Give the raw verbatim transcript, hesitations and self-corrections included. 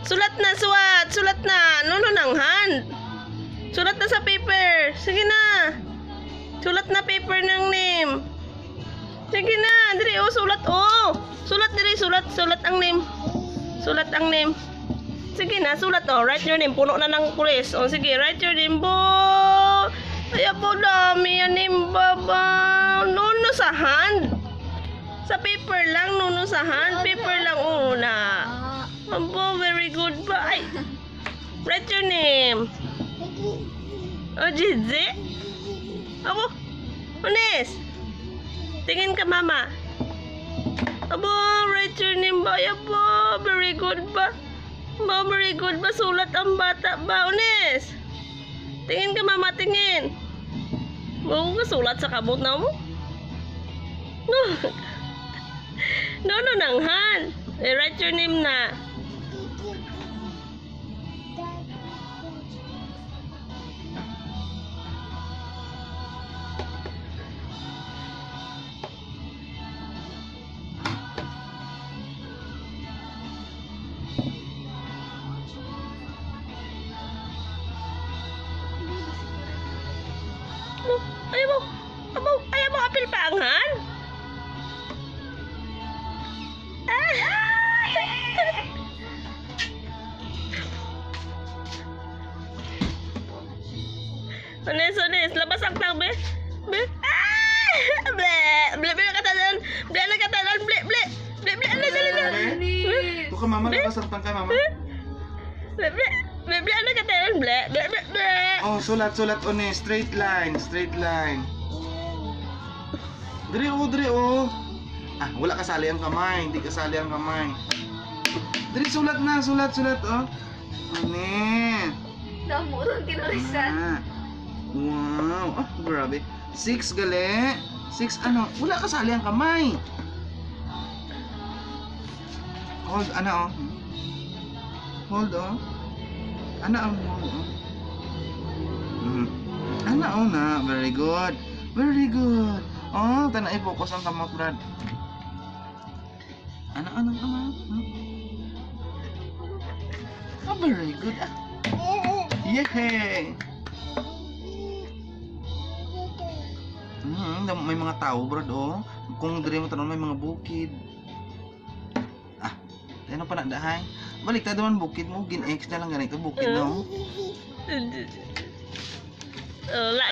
Sulat na, suwat. Sulat na. Nuno ng hand. Sulat na sa paper. Sige na. Sulat na paper ng name. Sige na. Diri, oh, sulat, oh. Sulat, diri, sulat. Sulat ang name. Sulat ang name. Sige na, sulat, oh. Write your name. Puno na ng pulis. Oh, sige, write your name, bo. Ay, po, dami yan, name, baba. Nuno sa hand. Sa paper lang, nuno sa hand. Paper lang una. Abo, very good ba? Ay. Write your name. Oh, Jidzi. Abo. Unis. Tingin ka, mama. Abo, write your name ba? Abo, very good ba? Ba, very good ba? Sulat ang bata ba? Unis. Tingin ka, mama. Tingin. Bago ka sulat sa kabot na mo? No. No, no, nang hand. Eh, write your name na. Ayaw mo, ayaw, ayaw mo apil pa ang han? Ah! Unis, unis, labas ang tang, be. Be. Ah! Ble, ble, ble, katalan. Ble, ble, katalan, ble, ble. Ble, ble, ble, ble, ble. Tuh ka mama, labas ang tang ka mama. Ble, ble, ble, ble, ble, katalan, ble, ble, ble, ble. Oh, sulat, sulat, unis. Straight line, straight line. Diri, oh, diri, oh. Ah, wala kasali ang kamay. Hindi kasali ang kamay. Diri, sulat na, sulat, sulat, oh. Unis. Damo ng tinulisan. Ah. Wow. Oh, grabe. Six, gali. Six, ano? Wala kasali ang kamay. Hold, ano, oh. Hold, oh. Ano ang hold, oh. Mm. Ano, oh, na. Very good. Very good. Oh, tanay focus ang kamot, Brad. Ano, ano, ano? Oh, very good. Ah. Yehey! Hmm, may mga tao, Brad, oh. Kung dire mo tanong, may mga bukid. Ah, ano pa na dahay? Balik tayo naman bukid mo, gin-ex na lang ganito, bukid, no? Uh,